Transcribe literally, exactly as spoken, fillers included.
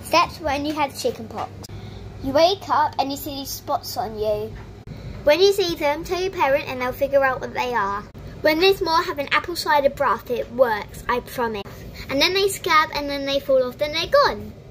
Steps when you had chickenpox. You wake up and you see these spots on you. When you see them, tell your parent and they'll figure out what they are. When there's more, have an apple cider bath. It works, I promise. And then they scab and then they fall off, then they're gone.